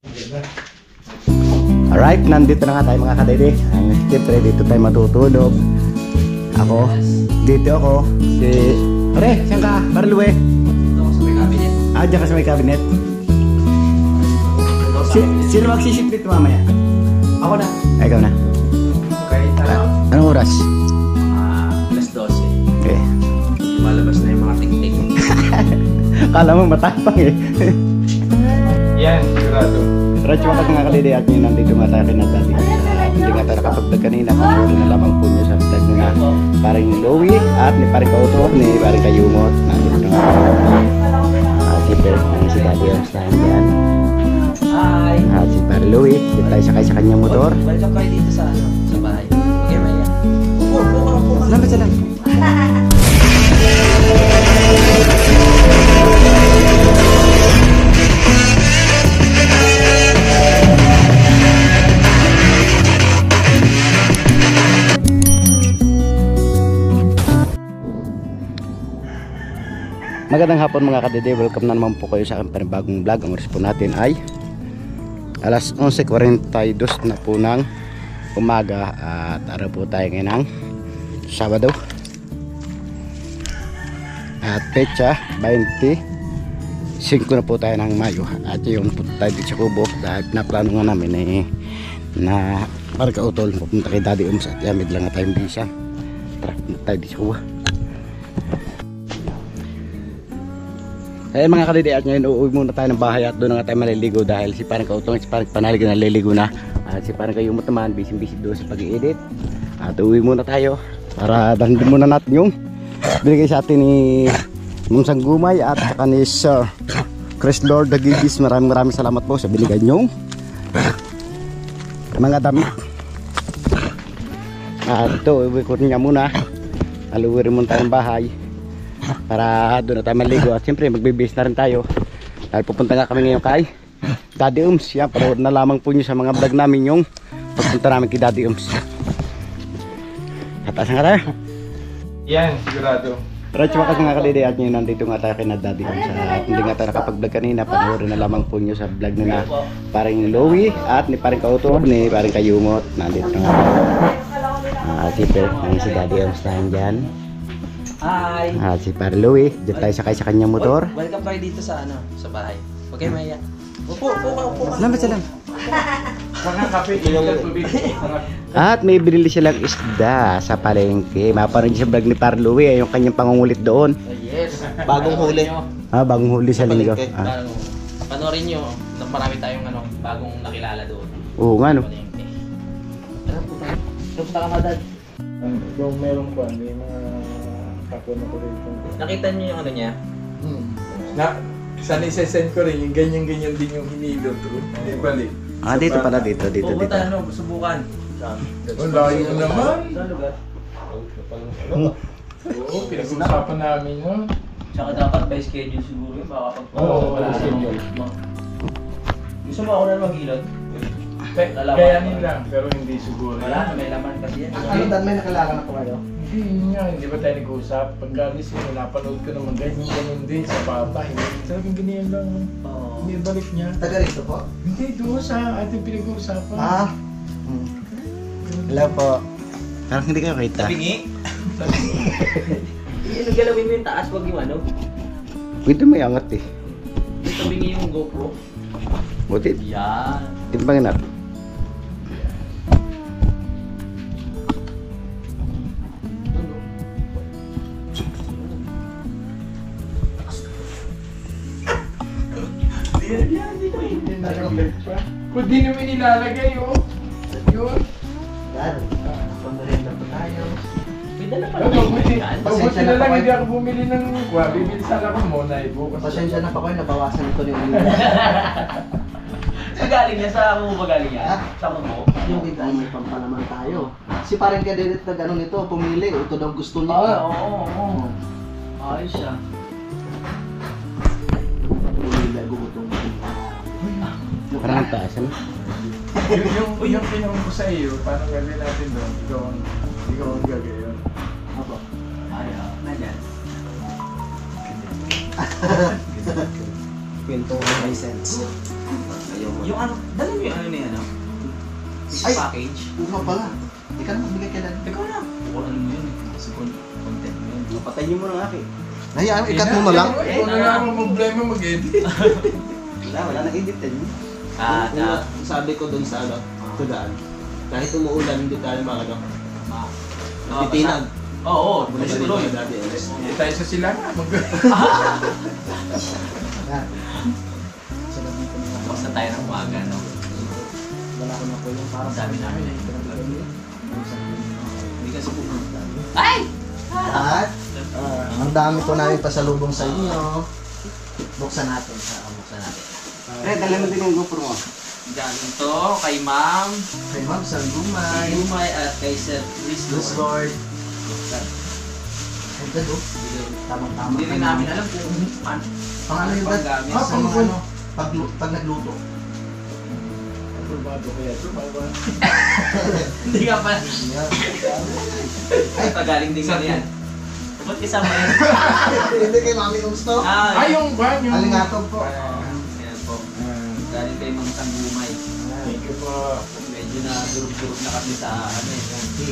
Alright, nandito na nga tayo mga kadede. Siyempre dito tayo matutulog. Ako, dito ako. Si... Pare, saan ka? Barluwe. Dito ako sa may cabinet. Diyan ka sa may cabinet. Sino magsisip dito mamaya? Ako na. Ay, ikaw na. Okay, tara. Anong oras? Alas 12. Okay. Malabas na yung mga tik-tik. Kala mo matapang eh. Yan, sigurado. Radyo mga mga kadede at nyo nandito nga tayo kinadali. Hindi nga tayo nakapagdag kanina. Pangulo na lamang po nyo sa vlog nyo na parang ni Louie at ni parang Kauto ni parang Kayumot. Nandito na nga. Si Perk, si Daddy Oms na yan. Hi! At si parang Louie, dito tayo sakay sa kanyang motor. Welcome kayo dito sa ano, sa bahay. Okay, Maya. Upo. Salamat sa lang. Magandang hapon mga kadede, welcome na naman po kayo sa aking panibagong vlog. Ang oras po natin ay alas 11:42 na po ng umaga at araw po tayo ngayon ng Sabado at petsa 25 na po tayo ng Mayo at yung punta tayo dito sa Kubo dahil naplano nga namin eh, na parang Kautol pupunta kay Daddy Oms at yamid lang nga tayong bisa. Tara, punta tayo dito sa Kubo. Ayan mga kadede, at ngayon uuwi muna tayo ng bahay at doon nga tayo maliligo dahil si parang Kautong at si parang Panalig na naliligo na at si parang Kayumot naman busy doon sa pag-i-edit at uuwi muna tayo para dandin muna natin yung binigay sa atin ni Mong Sanggumay at saka ni Sir Chris Lord Dagigis. Maraming salamat po sa binigay nyong mga damit at ito uuwi ko niya muna, aluwi rin muna tayo ng bahay para doon na tayo maligo at siyempre magbibis na rin tayo dahil pupunta nga kami ngayon kay Daddy Oms. Yan, parood na lamang po nyo sa mga vlog namin yung pagpunta namin kay Daddy Oms. At asan nga tayo? Yan, sigurado. Radyo mga mga kadede at nyo nandito nga tayo kay Daddy Oms at hindi nga tayo nakapag-vlog kanina. Panoorin na lamang po nyo sa vlog na parang ni Louie at ni parang Kauto ni parang Kayumot. Nandito nga si Perk, si Daddy Oms na dyan. Hi! Si parang Louie, dito tayo sakay sa kanyang motor. Welcome kayo dito sa ano, sa bahay. Okay, Maya. Upo. Salamat sa lang. Mga kape, ilang tubig. At may binili silang isda sa palengke. Maparoon niyo sa vlog ni Parlo yung kanyang pangungulit doon. Yes. Bagong huli. Bagong huli sa linggo. Panoorin nyo, marami tayong ano, bagong nakilala doon. Oo nga no. Punta ka madad. Yung meron ko, may mga kapwa na ko rin. Nakita nyo yung ano niya? Sana isesend ko rin, yung ganyan-ganyan din yung hinilo doon. Hindi balik. Dito pala, dito. Pupunta ano, subukan. Ang layo naman. Sa lugar. Oo, pinag-usapan namin yun. Tsaka dapat by schedule siguro yun, baka pag by schedule. Gusto mo ako na mag-ilot? Kayanin lang, pero hindi siguro. Wala na, may laman kasi yan. Ano Dan, may nakilala na po kayo? Hindi ba tayo nag-uusap? Pagkalis yun, napanood ko naman ganyan din sa papa. Talagang ganyan lang. Hindi balik niya. Taga rito po? Hindi, doon sa ating pinag-uusapan. Hello po. Parang hindi kayo kita. Bingi? Ano galawin mo yung taas, wag yung ano? Ito may angat eh. Ito bingi yung GoPro. Butit. Yan. Timbangin natin. Kung di naman nilalagay, oh. Yun. Dan, pamarin na po tayo. May dala pa Pagbuti na lang, hindi ako bumili ng kuha. Bibili sana ako muna eh. Bukas. Pasensya na pa ko, nabawasan ito yung ulo. Sa galing niya, sa mo ba galing niya? Sa mo? Yung dahil may pampalaman tayo. Si parang Kadedet na gano'n nito, pumili. Ito daw gusto niya. Oo. Ayos siya. Pumili, gumutong. Parang ang taas ano? Yung pinanong ko sa iyo, paano gagawin natin doon? Ikaw ang gagawin. Apo. Ayaw. Nandiyan. Kwento ng license. Ayaw mo Yung ano, dali mo yung ano niya, ano? Ay! Package. Uma pala. Hindi ka na magbigay kay Dad. Ikaw na. Kung ano mo yun, kasi content mo yun. Patayin mo na nga eh. Hayaan, ikat mo na lang. Ikaw na lang ang problema mag-edit. Wala nang editin. Sabi ko dun sa ano, tudaan. Kahit umuulan, hindi tayo makano. Titinag. Oo, Muna kasi ba tuloy. dito dati? Hindi tayo sa sila nga. Yan. Tapos na tayo ng umaga, no? Wala ko na po yung parang Ang dami namin eh. Hindi kasi pumunta. Ay! At ang dami ko namin pasalubong sa inyo. Buksan natin. Buksan natin. Dala mo din yung GoPro mo. Galing to kay Ma'am Kay Ma'am Sandumay. Lumay at kay Sir Bless Chris Lord. Ay, Dad, oh. Tamang-tama. Hindi rin namin alam kung paano. Pang ano yung Dad? Panggamit. Sa pang- mga ano, pag nagluto. Probado kaya ito. Hindi ka pa. Yan. Ay, pagaling din ka yan. Ba't kasama yan? Hindi kay Mami gusto. Ay, yung ba? Yung... Alingatog po. Ayan po. Galing kay Mang Sanggumay. Thank you po. Medyo na durug-durug na kami sa ano eh.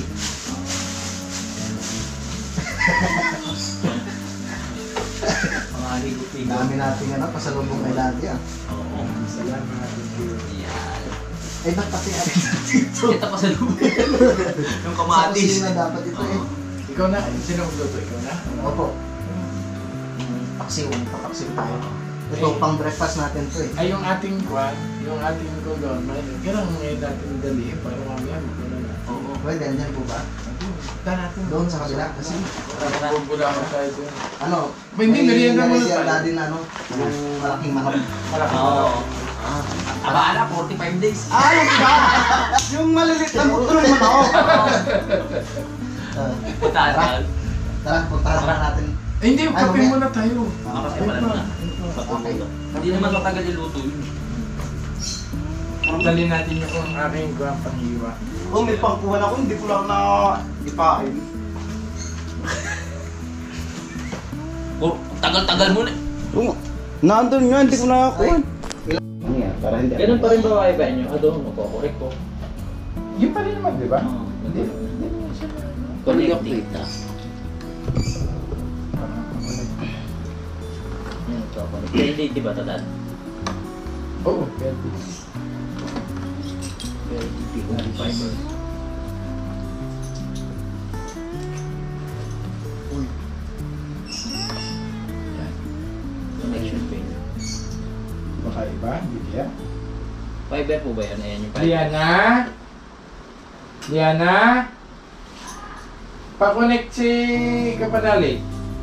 Mga higot-higot. Dami natin ano, pasalubong kay Daddy ah. Oo. Salamat. Yan. Ay, ba't pati atin dito? Kita pa sa loob. Yung Sa kamatis. kusina dapat ito eh. Ikaw na. Sino magluto? Ikaw na? Opo. Paksiw, papaksiw tayo. Ito, pang breakfast natin to eh. Ay, yung ating kwan, yung ating kulon, kailangan ngayon natin dali para mamaya magkulo na. Oo. Pwede, andyan po ba? Punta natin. Doon sa kabila kasi. Bubulakan tayo doon. Ano? Hindi, merienda muna nilagyan tayo. Daddy na ano, yung malaking manok. Malaki Oo. Ah. Abala, 45 days. Yung ba? Yung maliliit na motor mo na ako. Punta Tara, tara, puntahan na natin. Eh, hindi, Ay, kape mamaya. muna tayo. Makapit pala na. Okay. Hindi naman matagal yung luto yun. Dali natin yung aking kwan panghiwa. Oh, may pangkuhan ako, hindi ko lang na ipain. Oh, tagal-tagal mo na. Oo. Nandun nga, hindi ko nakakuha. Ano yan? Para hindi. Ganun pa rin ba wifi nyo? Doon, makokorek ko. Yun pa rin naman, di ba? Hindi. Hindi naman siya. Connecting ka. Yan, ito. Connected, di ba, Tatan? Oo, pwede. Fiber. Connection pin. Baka iba, hindi kaya. Fiber po ba yan? Ayan yung fiber. Liana? Liana? Pa-connect si Kapadali.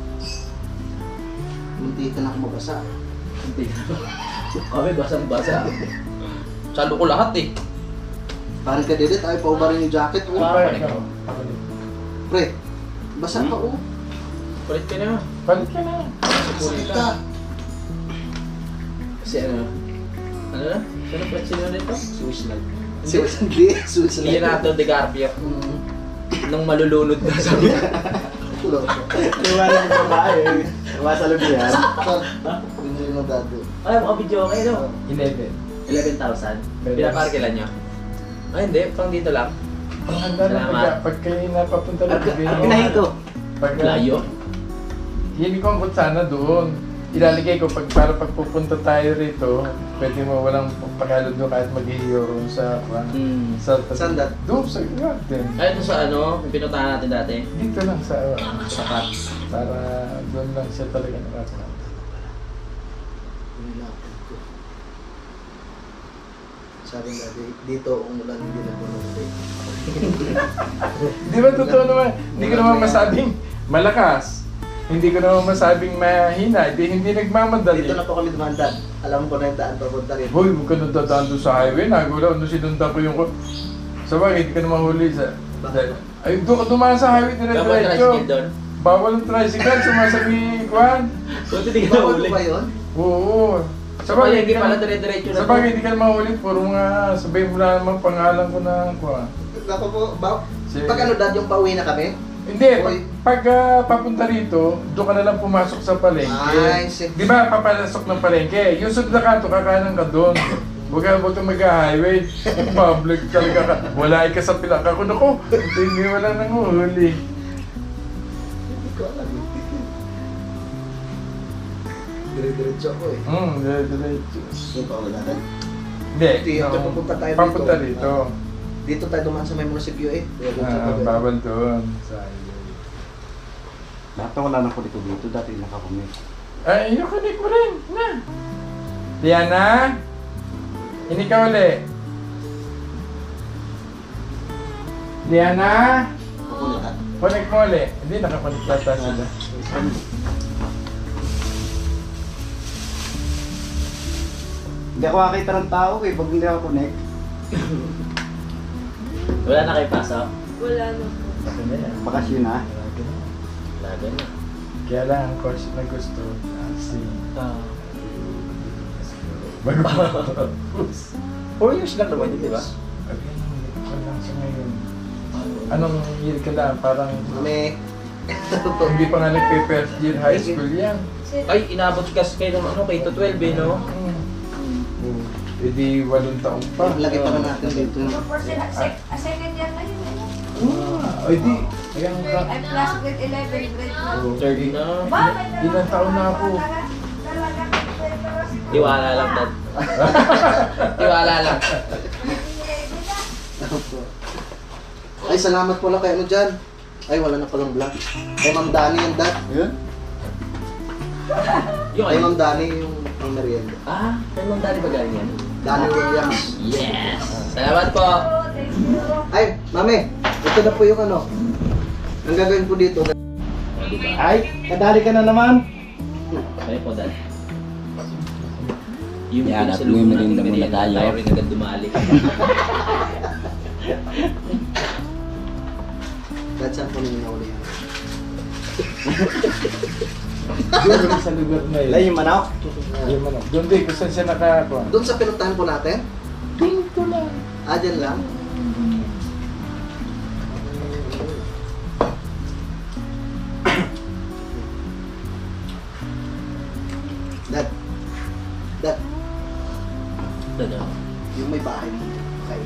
Munti ka na kumabasa. Hindi. Kami basang-basa. Salo ko lahat eh. Parang ka dito, tayo paubarin yung jacket. Oh. Pa-connect. Pre, basa pa oh. Palit ka na. Palit ka na. Sakit ka. Kasi ano? Ano na? Sino pa sino nito? Swiss lang. Hindi, susunod. Leonardo DiCaprio. Mm. Nung malulunod na sabi. Iwala mo pa ba eh. Masalog yan. Binili mo dati. Ay, mga video okay no? 11. 11,000. Pwede. Pinaparkilan nyo? Ay, hindi. Pang dito lang. Panghanda na Salamat. pag kayo napapunta na Pinahin ko. Layo? Hindi ko ang sana doon. Ilalagay ko para pagpupunta tayo rito, pwede mo walang pagkalod doon kahit mag-i-euro sa Saan dat? doon sa garden. Ay, ito sa ano, yung pinuntahan natin dati. Dito lang sa Sapat. para doon lang siya talaga nakakita. Sabi nga, dito umulan hindi na bumuli. Di ba totoo naman? Hindi ko naman masabing malakas. Hindi ko naman masabing mahina. Hindi nagmamadali. Dito na po kami dumandan. Alam ko na yung daan papunta rin. Hoy, huwag ka nang dadaan doon sa highway. Nagula, ano sinundan ko yung... Sabagay, hindi ka naman huli sa... Ay, doon ka dumaan sa highway Kapag dire-diretso. tricycle doon. Bawal ang tricycle, sumasabi, Kwan. Buti di ka Bawal nahuli. ba yun? Oo. Sabagay, hindi pala dire-diretso na. Sabagay, hindi ka naman huli. Puro nga, sabihin mo na naman pangalan ko na Kwan. Ako po, Si- pag ano dad, yung pauwi na kami? Hindi, Hoy. pag papunta rito, doon ka na lang pumasok sa palengke. Ay, sige. Di ba, papasok ng palengke? Yung sudla ka, kakanan ka doon. Huwag ka mag-highway. Public talaga ka. Wala ka sa pilaka ko. Naku, hindi wala nang huli. Hindi ko alam. Dire-diretso ako eh. Diretso. Yung paulan natin. Hindi. Dito, pupunta tayo Papunta dito. dito. Dito tayo dumaan sa may munisipyo eh. Kaya dun sa tabi. Bawal doon. Sa highway. Lahat na wala na ko dito. Dati nakakumit. Ay, yung connect mo rin. Na. Diana? Hindi ka uli. Diana? Pupunta. Connect mo uli. Hindi, nakakonect yata sila. Hindi ako makakita ng tao eh, pag hindi ako connect. Wala na kayo pasok? Wala na po. Ako na yan. Bakasyon na. Laga na. Kaya lang ang course na gusto. Si... Bago. 4 years lang naman yun, di ba? Ako lang sa ngayon. Anong year ka na? Parang Kami. hindi pa nga nagpe-first year high school yan. Ay, inabot kasi kayo ng ano, kayo to 12 eh, no? E di 8 taong pa. Lagay pa na natin dito. Second year na yun eh. Ay di. Ayan ka. Ay, plus grade 11, grade 12. Third na. Ba, may Ilang taon na ako? Talaga, Tiwala lang, Dad. Tiwala lang. Ay, salamat pala kay ano dyan. Ay, wala na palang vlog. Kay Ma'am Dani yung dad. Ayun. Yung Kay ano? Ma'am Dani yung merienda. Ah, may mong dali ba galing yan? Dani Williams. Yes! Salamat po! Thank you. Ay, mami, ito na po yung ano. Ang gagawin ko dito. Ay, kadali ka na naman. Kaya po, Dad. Yung Yan, at sa lumo natin merienda muna merienda, tayo. tayo rin agad dumali. Dad, saan po ninyo nauli yan? Doon sa lugar na yun. Ay, yung manok. Yung manok. Doon din, kung saan siya nakakuha. Doon sa pinuntahan po natin? Dito lang. Ah, dyan lang? Dad. Dad, Dad, ah. yung may bahay mo. Kayo.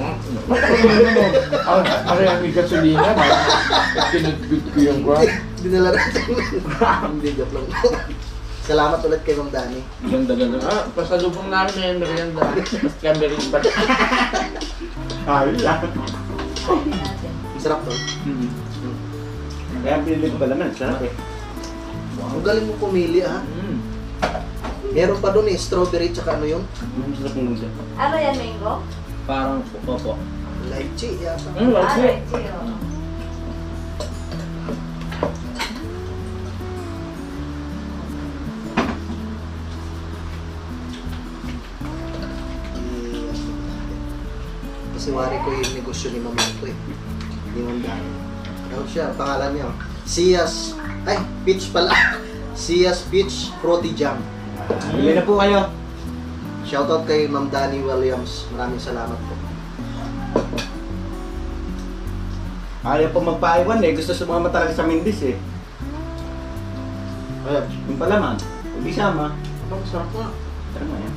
Ako yung may gasolina. Kinudgud ko yung kwa. Dinala natin. Hindi, joke lang. Salamat ulit kay Ma'am Dani. Ganda-ganda. Ah, pasalubong namin na yung merienda. Mas camberin pa. Ay, lang. Ang sarap to. Kaya pinili ko pala man, sarap eh. Ang galing mo pumili ha. Mm. Meron pa doon eh, strawberry tsaka ano yun? Ang sarap ng lusa. Ano yan, mango? Parang po. Lychee yata. Mm, Ah, okay. lychee, oh. Kasi wari ko yung negosyo ni Mama ko eh. Ni Ma'am Dani. Ano siya, pangalan niya? Sias, ay, peach pala. Sias Peach Fruity Jam. Bili na po kayo. Shoutout kay Ma'am Dani Williams. Maraming salamat po. Ayaw pa magpaiwan eh. Gusto sumama talaga sa Mindis eh. Ayan. Yung palaman. Huwag isama. Ang sarap nga. Tara mo yan.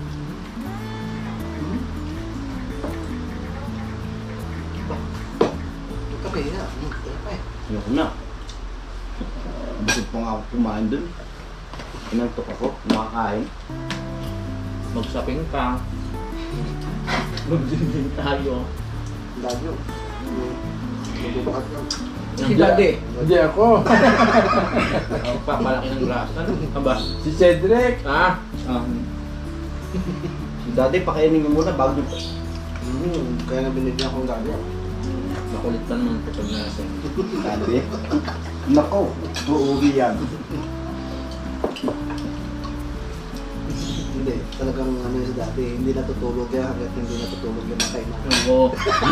Ito kaya. Ito pa eh. Ayoko na. Busog pa nga ako kumain dun. Inantok ako. Makakain. Magsaping pa. Magsaping tayo. Ang dami yun. Mabubukat lang. Si Daddy. Hindi ako. Ang papalaki ng glass. Ano? Aba? Si Cedric. Ah? Si Daddy, pakainin mo muna bago nyo. Kaya nga binigyan akong gabi. Makulit pa naman ito pag nasa. Daddy. Nako, uuwi yan. Hindi, talagang ano yung dati, hindi natutulog yan hanggat hindi natutulog yung nakay na. Oo.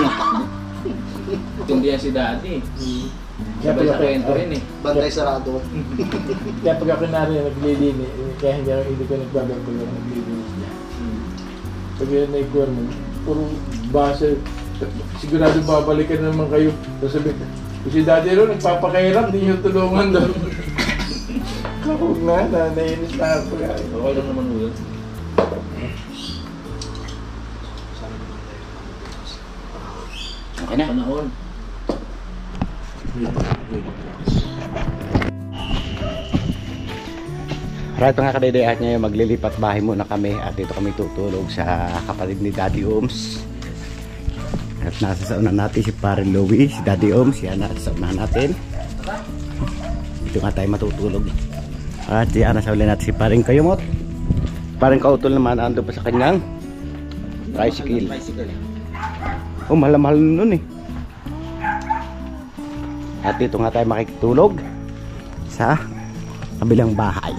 Hindi yan si Daddy. Sabay sa kwento rin eh. Bantay sarado. Kaya pag ako naglilinis, kaya hindi ko nagbabagulo ng naglilinis niya. Pag yun na ikuha mo, puro base, sigurado babalikan naman kayo. Tapos sabi, kung si Daddy ro, nagpapakahirap, di nyo tulungan doon. Huwag na, nainis na ako. Okay lang naman mo yun. na. Panahon. Right mga kadede, at ngayon maglilipat bahay muna kami at dito kami tutulog sa kapatid ni Daddy Oms. At nasa saunan natin si Pare Louie, si Daddy Oms, yan nasa saunan natin. Dito nga tayo matutulog. At yan nasa uli natin si Paring Kayumot. Paring Kautol naman ando pa sa kanyang tricycle. Oh, mahal-mahal nun eh. At dito nga tayo makikitulog sa kabilang bahay.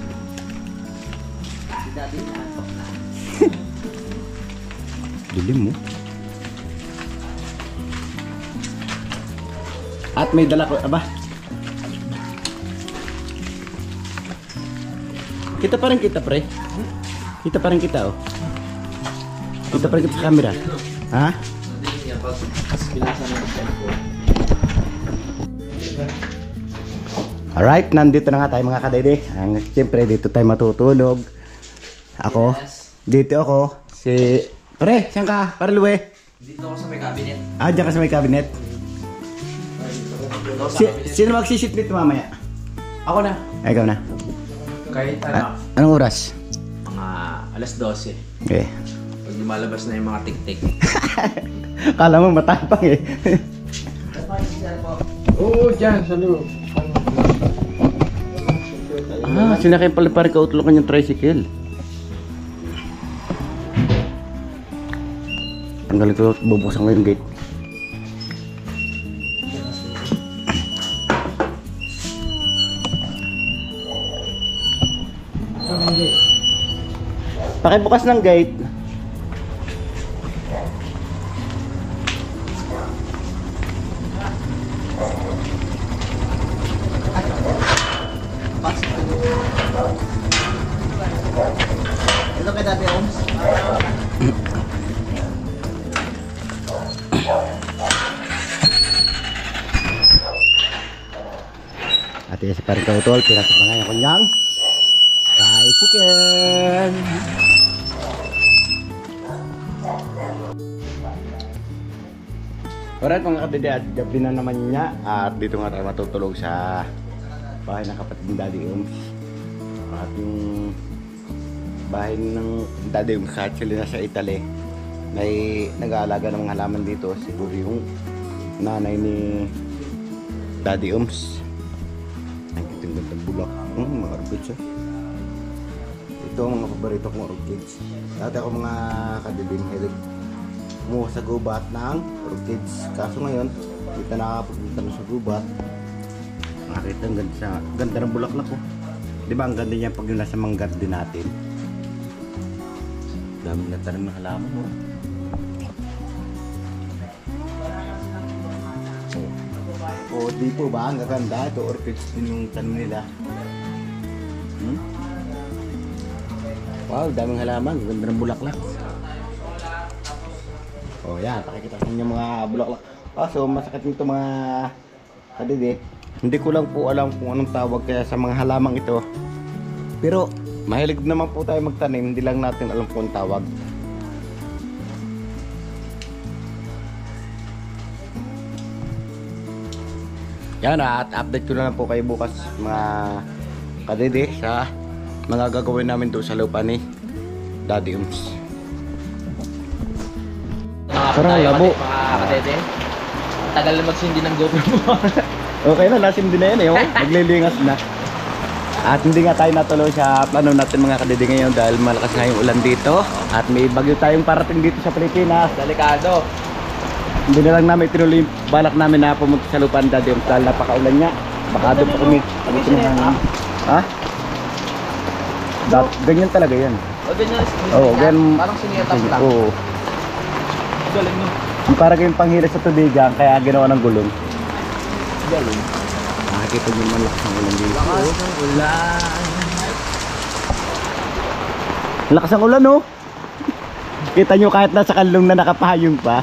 Dilim mo. At may dala ko, aba. Kita pa rin kita, pre. Kita pa rin kita, oh. Kita pa rin kita sa camera. Ha? Alright, nandito na nga tayo mga kadede. Siyempre, dito tayo matutulog. Ako. Dito ako. Si... Pre, saan ka? Para Luwe. Dito ako sa may cabinet. Ah, dyan ka sa may cabinet. Sino magsisit dito mamaya? Ako na. Ay, ikaw na. Kahit Anong oras? mga alas 12. Okay. Pag lumalabas na yung mga tik-tik. Kala mo matapang eh. Oo, dyan sa loob. Ah, sinakay pala parang kautulungan yung tricycle. Tanggalin ko, bubuksan ko yung gate. Pakibukas ng gate. Ito kay Daddy Oms. At yung sa parang kautol, pinasok na nga yung kanyang tricycle. Alright mga kadede, at gabi na naman niya. At dito nga tayo matutulog sa bahay ng kapatid ng Daddy Oms. At yung bahay ng Daddy Oms actually nasa Italy. May nag-aalaga ng mga halaman dito. Siguro yung nanay ni Daddy Oms. Ang kitang-gandang bulak. Mga orchids eh. Ito ang mga paborito kong orchids. Dati ako mga kadidim hilig mo sa gubat ng orchids. Kaso ngayon, dito nakakapunta na sa gubat. Nakita ang ganda ng bulaklak ko. Di ba ang ganda niya pag nasa mga garden natin? Dami na tanim ng halaman mo. O dito ba ang gaganda? Ito orchids din yung tanim nila. Wow, daming halaman. Ganda ng bulaklak. O yan, pakikita ko yung mga bulaklak. So masakit nito mga kadede. Hindi ko lang po alam kung anong tawag kaya sa mga halamang ito. Pero mahilig naman po tayo magtanim. Hindi lang natin alam kung anong tawag. Yan, at update ko na lang po kayo bukas mga kadede sa mga gagawin namin doon sa lupa ni Daddy Oms. Parang labo. Mga kadede. Tagal na magsindi ng GoPro mo. Okay na, nasim din na yan eh. Oh. Naglilingas na. At hindi nga tayo natuloy sa plano natin mga kadede ngayon dahil malakas na yung ulan dito. At may bagyo tayong parating dito sa Pilipinas. Delikado. Hindi na lang namin tinuloy yung balak namin na pumunta sa lupa ni Daddy Oms dahil napakaulan niya. Baka doon pa kami. Ha? Ganyan talaga yan. O ganyan. Oo, ganyan. Parang siniyatap lang. Oo. Galing mo. Para kayong panghila sa tubigan kaya ginawa ng gulong. Galing. Nakakita nyo man lakas ng ulan dito. Lakas ng ulan. Lakas ng ulan oh. Kita nyo kahit nasa kanlong na nakapahayong pa.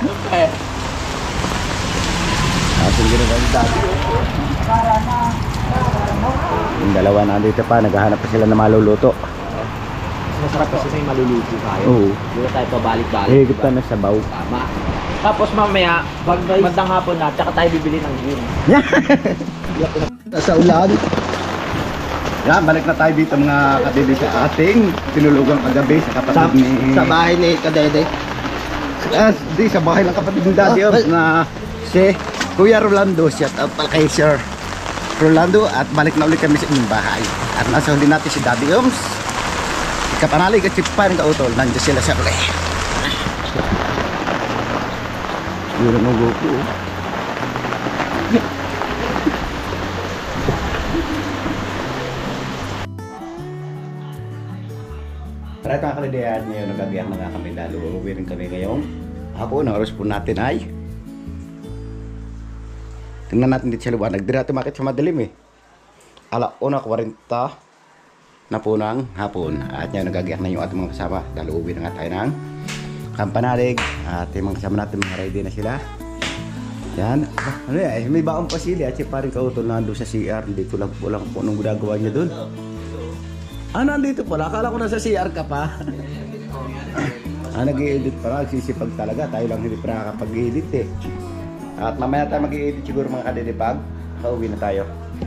Asin ginawa yung dati. Yung dalawa na dito pa, naghahanap pa sila na maluluto. Masarap kasi sa yung maluluto tayo. Oo. Hindi na tayo pabalik-balik. Higit pa na sabaw. Tama. Tapos mamaya, pag bandang hapon na, tsaka tayo bibili ng gin. Nasa ulan. Yan, balik na tayo dito mga kadede sa ating tinulugang kagabi sa kapatid ni... Sa bahay ni Kadede. Di, sa bahay ng kapatid ni Daddy Oms na si Kuya Rolando. Shout out pala kay Sir Rolando at balik na ulit kami sa inyong bahay. At nasa huli natin si Daddy Oms, si Kapanalig at si Paring Kautol. Nandiyan sila sa uli. Yun ang gupo. Right mga kalidayan, ngayon nagagayak na nga kami dahil uuwi rin kami ngayong hapon. Ang oras po natin ay tingnan natin dito sa liwanag. Di natin makit sa madilim eh. 1:40 na po ng hapon. At ngayon nagagayak na yung ating mga kasama dahil uuwi na nga tayo ng Kampanalig. At yung mga kasama natin mga ready na sila. Yan. Ano yan? May baong pasili at si Paring Kautol nandun sa CR. Hindi ko lang po kung anong ginagawa niya dun. Nandito pala. Akala ko nasa CR ka pa. Nag-i-edit pa. Nagsisipag talaga. Tayo lang hindi pa nakakapag-edit eh. At mamaya tayo mag-i-edit siguro mga kadedepag. Pauwi na tayo.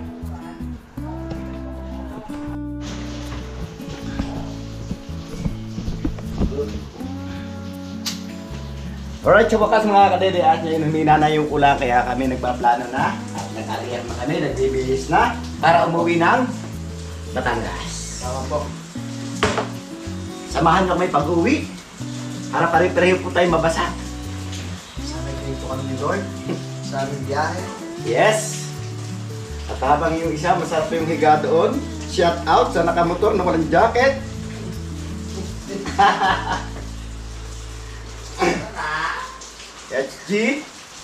Alright, sa wakas mga kadede, at ngayon humina na yung ulan kaya kami nagpaplano na at nag-aliyar na kami, nagbibihis na para umuwi ng Batangas. Tama po. Samahan nyo kami pag-uwi para pare-pareho po tayo mabasa. Sana ganito kami ni Lord. Sa aming biyahe. Yes! At habang yung isa, masarap yung higa doon. Shout out sa nakamotor na walang jacket. HG.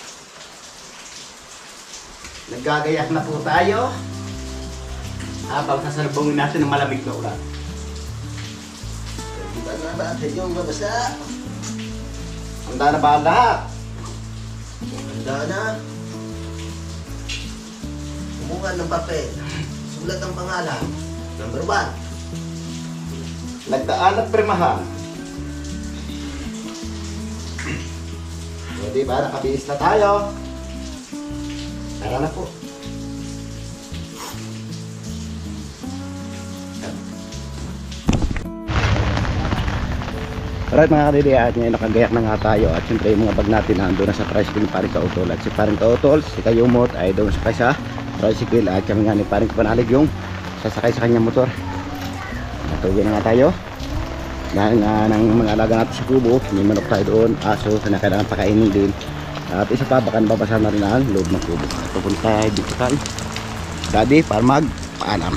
Naggagayak na po tayo habang sasalubungin natin ng malamig na ulan. Handa na ba natin yung mabasa? Handa na ba ang lahat? Handa na. Kumuha ng papel. Sulat ang pangalan. Number 1. Nagdaan at primahan. So, diba? Nakabihis na tayo. Tara na po. Alright mga kadidi, at ngayon nakagayak na nga tayo. At syempre yung mga bag natin nandun na sa tricycle ni Paring Kautol. At si Paring Kautol, si Kayumot ay doon sakay sa tricycle. At kami nga ni Paring Kapanalig yung sasakay sa kanyang motor. Natuloy na nga tayo. Dahil nga ng mga alaga natin sa kubo, may manok tayo doon, aso, na kailangan pakainin din. At isa pa, baka nababasa na rin ang loob ng kubo. Pupunta tayo dito kay Daddy para magpaalam.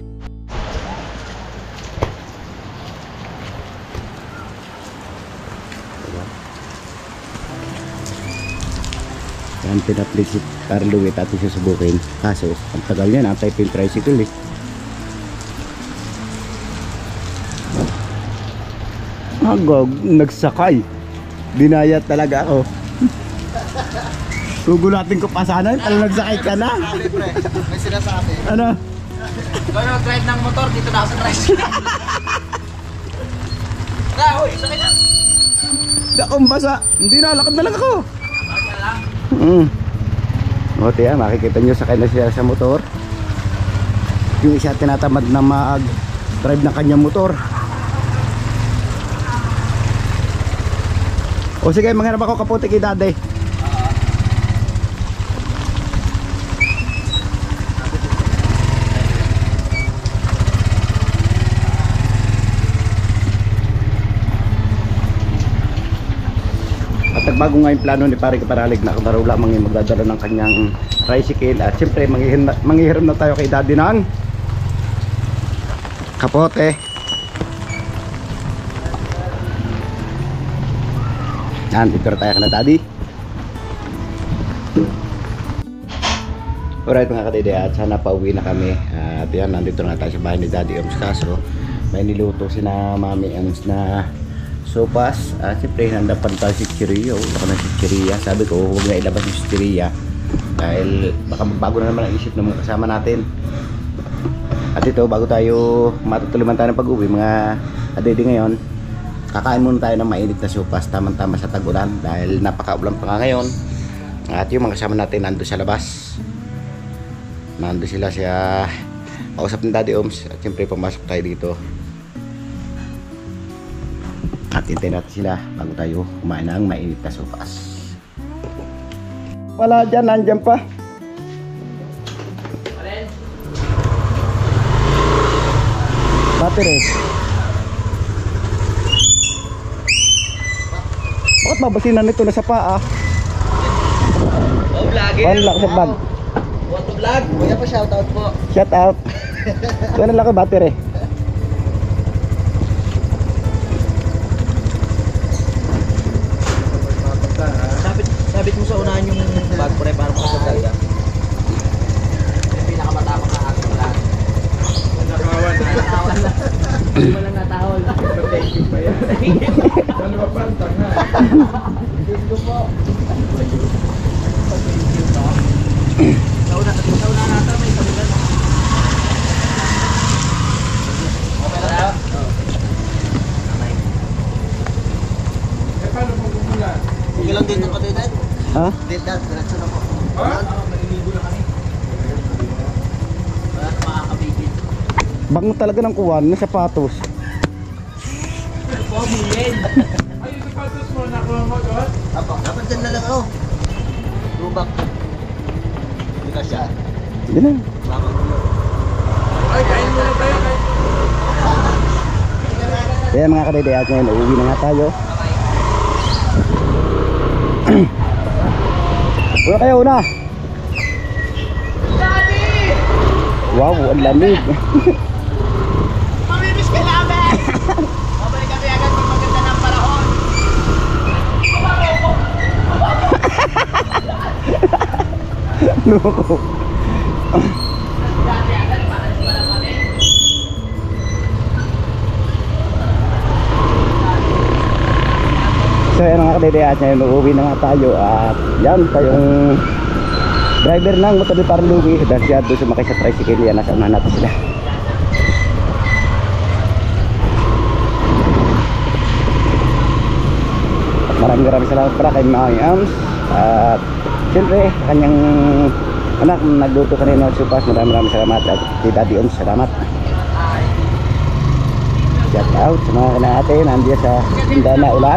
Yan, pinaplisip para luwit at susubukin. Kaso, ang tagal yan, ang type yung tricycle eh. Agog, nagsakay. Dinayat talaga ako. Gugulatin ko pa sana, alam nagsakay ka na. Pre, may sinasabi. Ano? Kung drive ng motor, dito na ako sa tricycle. Uy, sakay na. Dakong basa. Hindi na, lakad na lang ako. O tiyan, makikita nyo sakay na siya sa motor. Yung isa tinatamad na mag-drive ng kanyang motor. O sige, maghanap ako kaputi kay Daddy. At nagbago nga yung plano ni Paring Kapanalig na kung lamang yung magdadala ng kanyang tricycle. At siyempre manghihiram na tayo kay Daddy ng kapote. Yan, dito na tayo na Daddy. Alright mga kadede, at sana pauwi na kami. At yan, nandito na tayo sa bahay ni Daddy Oms. Kaso may niluto si na Mami Oms na sopas. At siyempre handa pa tayo si Chiria. Baka na si Chiria. Sabi ko huwag na ilabas yung Chiria dahil baka magbago na naman ang isip ng mga kasama natin. At ito, bago tayo matutuluman tayo ng pag-uwi mga kadede ngayon, kakain muna tayo ng mainit na sopas, tamang-tama sa tag-ulan dahil napaka-ulan pa nga ngayon. At yung mga kasama natin nando sa labas. Nando sila siya kausap ni Daddy Oms at siyempre pumasok tayo dito. At hintayin natin sila bago tayo kumain ng mainit na sopas. Wala dyan, nandyan pa. Battery. Bakit mabasinan nito na sa paa? Oh, vlogger. One lock sa bag. What to vlog? Kuya pa shoutout po. Shut up. So ano laki battery? Sabit mo sa unahan yung bag pre para makasagdag ka. Yung pinakamatapang na ating lahat. Nakawan na. Walang natahol. Thank you pa yan. Ano ba pantang ha? Gusto po. Sa una natin may sabugan. Okay na daw? Eh paano pag umulan? Sige lang dito ka dito. Ha? Dito, diretso na po. Ha? Maliligo na kami. Wala na makakabigil. Bango talaga ng kuwan na sapatos. Po, bilhin. Ay, yung sapatos mo nakuha mo doon? Apo, dapat dyan na lang ako. Lubak. Hindi ka siya. Sige na. Baka gulo. Ay, kain muna tayo. Ayan mga kadede, at ngayon uuwi na nga tayo. Una kayo, una. Wow, ang lamig. Mamimiss ka namin! Babalik kami agad pag maganda ng panahon. Loko. Dati agad, paano ba lang kami? So ayan mga kadede, at ngayon uuwi na nga tayo. At yan tayong driver ng motor ni Parlugi. Dahil siya doon sumakay sa tricycle, yan nasa unahan natin sila. At maraming salamat para kay Mami Ams. At siyempre kanyang anak nagluto kanina ng supas. Maraming salamat. At kay Daddy Oms, salamat. Shout out sa mga natin nandiyan sa tindahan na ulan.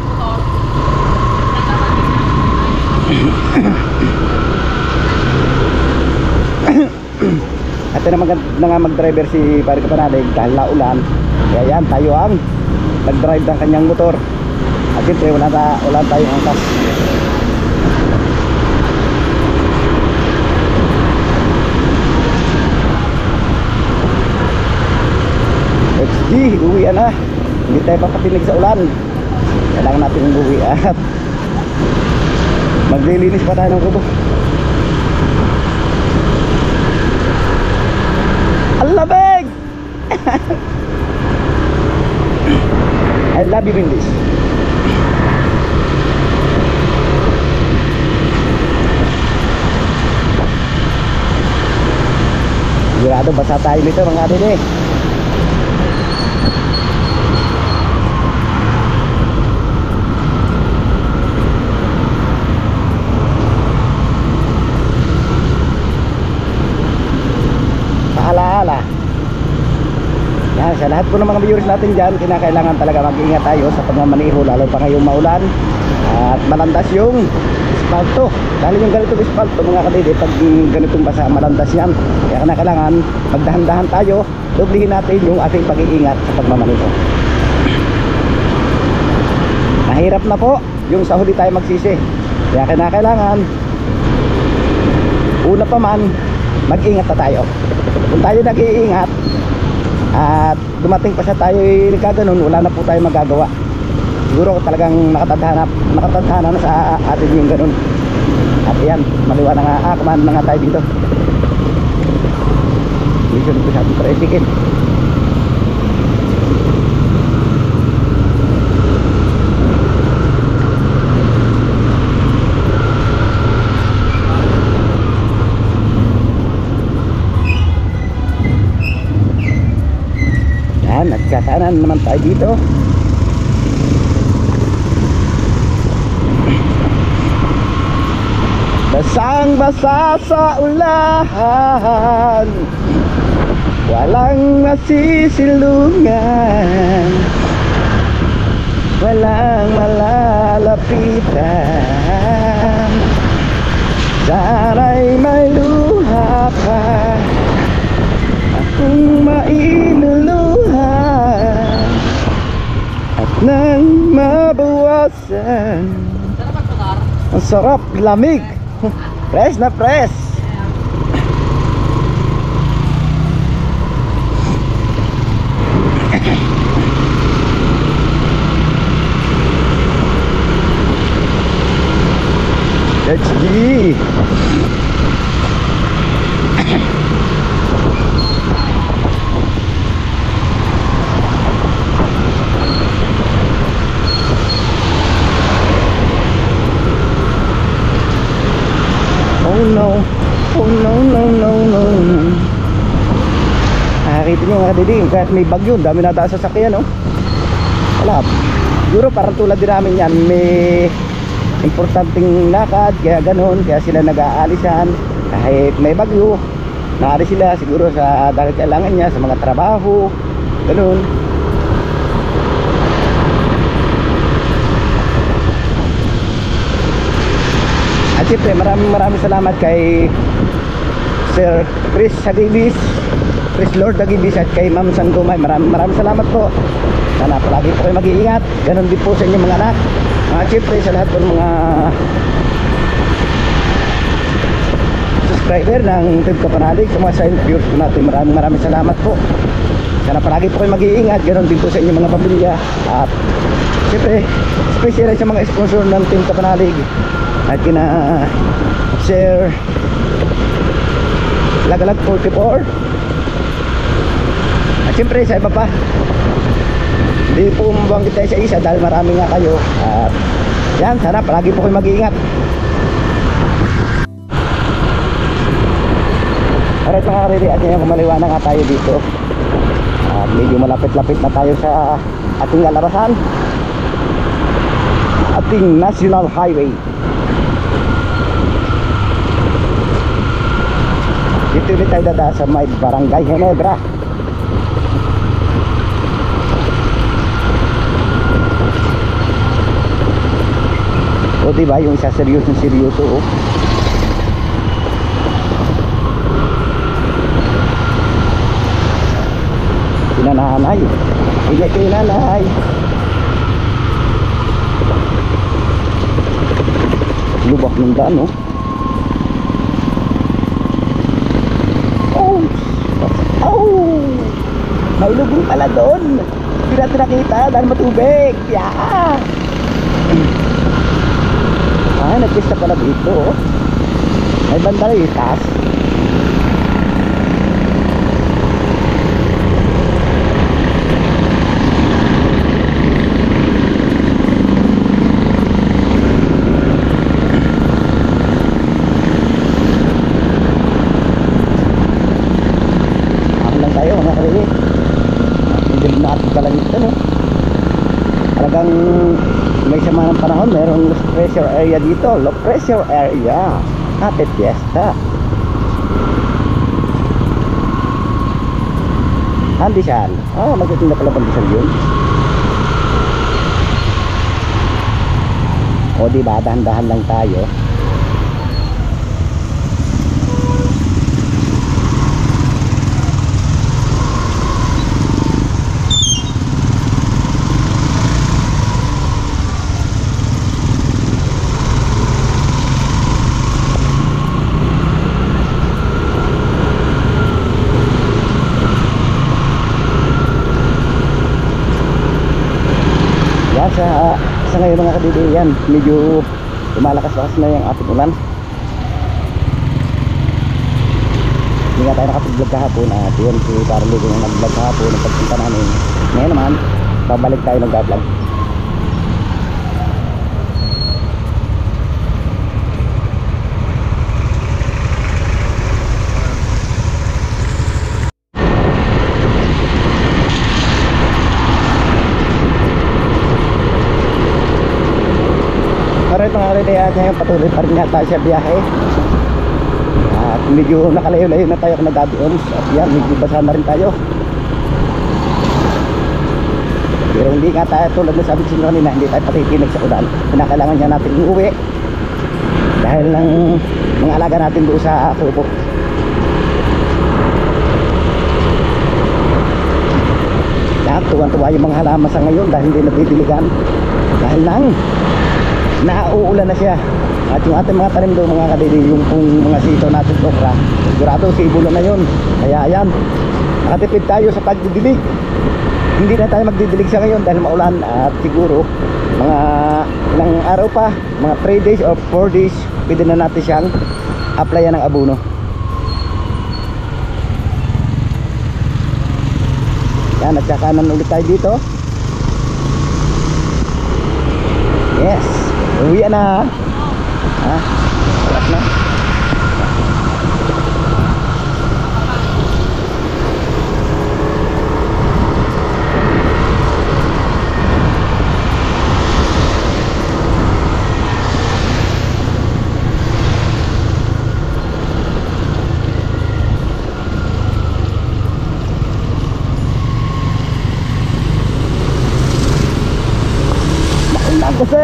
At na nga mag-driver si Pare Kapanalig dahil naulan. Kaya yan, tayo ang nag-drive ng kanyang motor. At siyempre wala tayong angkas. XG, uwian na. Hindi tayo papatinig sa ulan. Kailangan natin umuwi at maglilinis pa tayo ng kubo. Ang lamig! I love you in this. Sigurado basa tayo nito mga atin eh. Paalaala. Yan, sa lahat po ng mga viewers natin dyan, kinakailangan talaga mag-iingat tayo sa pagmamaneho, lalo pa ngayong maulan at malandas yung espalto. Dahil yung ganitong espalto mga kadede, pag ganitong basa malandas yan, kaya kinakailangan magdahan-dahan tayo, doblihin natin yung ating pag-iingat sa pagmamaneho. Mahirap na po yung sa huli tayo magsisi, kaya kinakailangan una pa man mag-ingat na tayo. Kung tayo nag-iingat at dumating pa sa tayo nagkaganon, wala na po tayo magagawa. Siguro talagang nakatadhana na sa atin yung ganun. At yan, maliwa na nga, kumain na nga tayo dito. Mission ko sa ating tricycle. Yan, at kakanan naman tayo dito. Basang-basa sa ulan, walang masisilungan, walang malalapitan. Sana'y may luha ka akong mailuluhan, at nang mabawasan. Ang sarap, lamig. Press na press. HD. Oh no, oh no, no, no, no. Nakakita nyo mga kadidig, kahit may bagyo, dami na tayo sasakyan, no? Wala, siguro parang tulad din namin yan, may importanteng lakad, kaya ganun, kaya sila nag-aalisan. Kahit may bagyo, naalis sila siguro sa dahil kailangan niya, sa mga trabaho, ganun. At siyempre maraming salamat kay Sir Chris Hagibis, Chris Lord Hagibis, at kay Ma'am Sangdomay. Maraming salamat po. Sana palagi po kayo mag-iingat. Ganon din po sa inyong mga anak. At siyempre sa lahat po ng mga subscriber ng Team Kapanalig, sa mga silent viewers po natin, maraming salamat po. Sana palagi po kayo mag-iingat. Ganon din po sa inyong mga pamilya. At siyempre special sa mga sponsor ng Team Kapanalig, at kina Sir Lagalag 44, at siyempre sa iba pa. Hindi po mabanggit tayo sa isa dahil marami nga kayo. At yan, sana palagi po kayo mag-iingat. Alright mga kariri, at ngayon kumaliwanag nga tayo dito. At medyo malapit-lapit na tayo sa ating lalabasan, ating National Highway. Dito ulit tayo dada sa may Barangay Ginebra. O diba yung isa seryoso oh. Pinananay, ingat kayo nanay. Lubak ng daan oh. Oh, may lubong pala doon. Hindi natin nakita dahil matubig. Yeah. Ah, nagpista pala dito oh. May banderitas. Talagang may sama ng panahon, mayroong low pressure area dito, low pressure area. Happy Fiesta. Pandesal. Oh, magtitinda pala pandesal yun. O diba, dahan-dahan lang tayo. Sa ngayon mga kadidiyan, medyo lumalakas-lakas na yung ating ulan. Hindi nga tayo nakapag-vlog kahapon at yun si Carlo yung nag-vlog kahapon ng pagpunta namin. Ngayon naman, babalik tayo nag-vlog. Alright mga kapatid at ngayon patuloy pa rin nga tayo sa biyahe. At medyo nakalayo-layo na tayo kung nagdadion. At yan, medyo basa na rin tayo. Pero hindi nga tayo tulad na sabi ko sa inyo kanina, hindi tayo patitinig sa ulan. Kinakailangan niya natin umuwi dahil ng mga alaga natin doon sa kubo. Yan, tuwan-tuwa yung mga halaman sa ngayon dahil hindi nabibiligan. Dahil nang nauulan na siya. At yung ating mga tanim doon mga kadidi, yung mga sito natin okra, sigurado sibulan na yun. Kaya yan, nakatipid tayo sa pagdidilig. Hindi na tayo magdidilig sa ngayon dahil maulan. At siguro mga ilang araw pa, mga 3 days or 4 days, pwede na natin siyang applyan ng abono. Yan, at kakanan ulit tayo dito. Yes, uwi na. Ha? Alas na. Maulan kasi.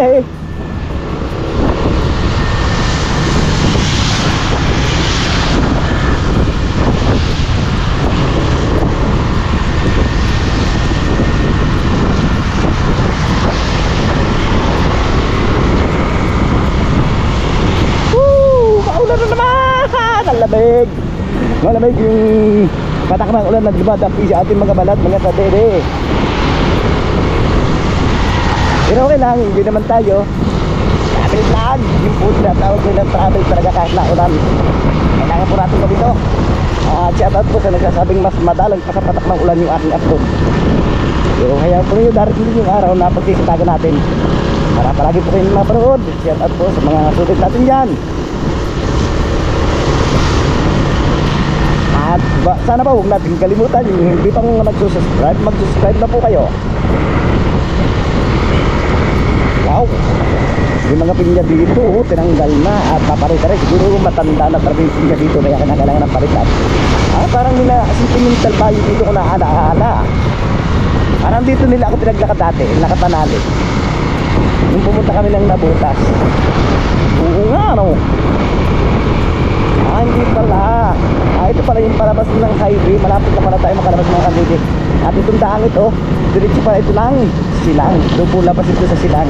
Maulan na naman! Ang lamig! Malamig yung patak ng ulan na dumadampi sa ating mga balat, mga kadere. Pero okay lang, hindi naman tayo travel vlog. Yung po na tawag ko ng travel talaga kahit na ulan. Kailangan po natin dito. Shoutout po sa nagsasabing mas madalang pa sa patak ng ulan yung aking upload. Pero kaya po nyo darating din yung araw na pagsisitagan natin. Para palagi po kayong mapanood. Shoutout po sa mga sulit natin dyan. At sana pa huwag natin kalimutan yung hindi pang nagsusubscribe, mag-subscribe na po kayo. Wow, yung mga pinya dito tinanggal na at paparit-parit. Siguro matanda na talaga yung pinya dito kaya kailangan ng paritan. Parang nila sentimental value dito ko na ala-ala. Parang dito nila ako pinaglakad dati, nakatanali. Nung pumunta kami ng Nabutas. Oo nga no. Hindi pala. Ito pala yung palabas ng highway. Malapit na pala tayo makalabas mga kandidik. At itong daan ito, diretso pala ito lang silang. Doon po labas ito sa silang.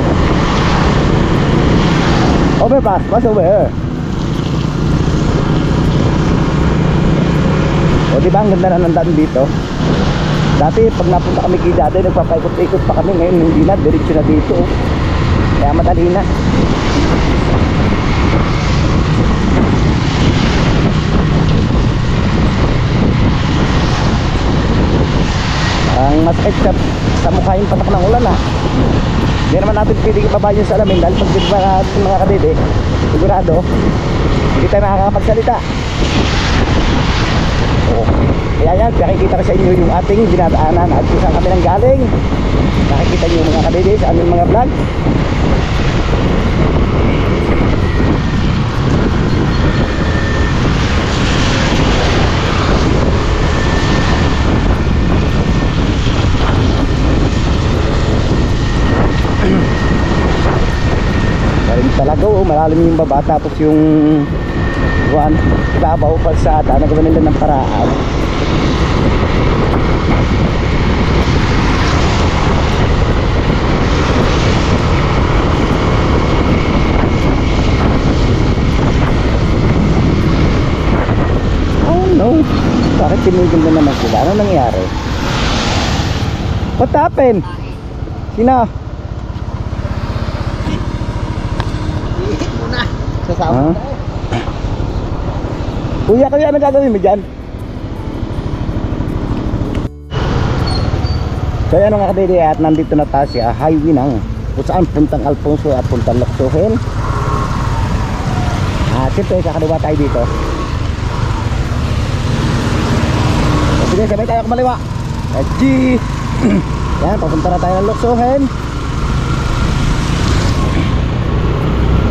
Overpass, pass over. O diba ang ganda na ng daan dito. Dati pag napunta kami kay dati, nagpapaikot-ikot pa kami. Ngayon hindi na, diretso na dito. Kaya madali na. Ang masakit sa mukha yung patak ng ulan ha. Hindi naman natin pwede ibaba yung salamin dahil pag diba natin mga kadede, sigurado hindi tayo makakapagsalita. Kaya yan, nakikita ko sa inyo yung ating dinadaanan at kung saan kami nang galing. Nakikita nyo mga kadede sa aming mga vlog. Talaga malalim yung baba tapos yung ibabaw kalsada nagawa nila ng paraan. Oh no, bakit tinigil na naman sila? Ano nangyari? What happened? Sino? Sasama tayo. Kuya, ano gagawin mo dyan? So yan mga kadede at nandito na tayo sa highway ng kung saan puntang Alfonso at puntang Locsohen. At siyempre kakaliwa tayo dito. Sige, sabay tayo kumaliwa. At G. Yan, papunta na tayo ng Locsohen.